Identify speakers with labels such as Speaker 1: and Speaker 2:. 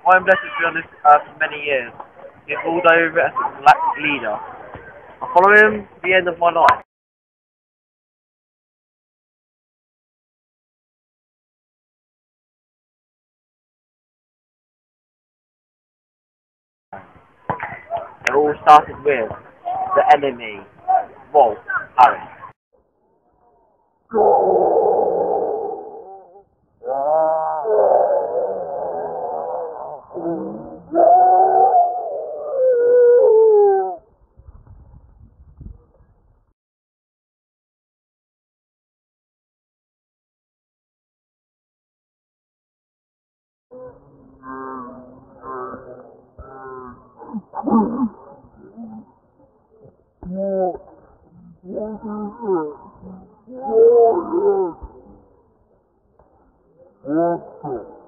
Speaker 1: I am blessed to be on this earth for many years. He ruled over as a black leader. I follow him to the end of my life. It all started with the enemy, Rolf. Yes,